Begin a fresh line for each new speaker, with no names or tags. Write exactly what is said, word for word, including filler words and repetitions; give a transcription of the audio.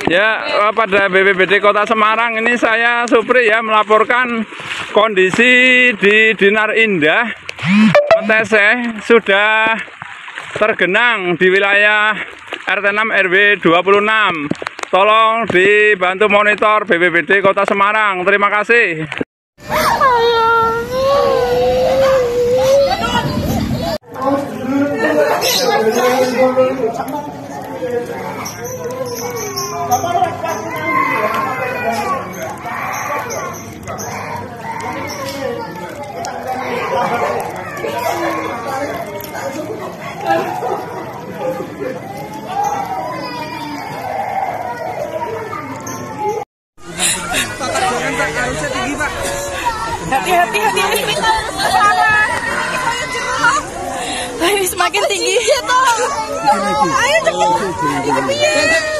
Ya, pada B P B D Kota Semarang ini saya Supri ya melaporkan kondisi di Dinar Indah Meteseh sudah tergenang di wilayah R T enam R W dua puluh enam. Tolong dibantu monitor B P B D Kota Semarang. Terima kasih.
Hati-hati, hati-hati. Ayo semakin tinggi. Ayo cepat.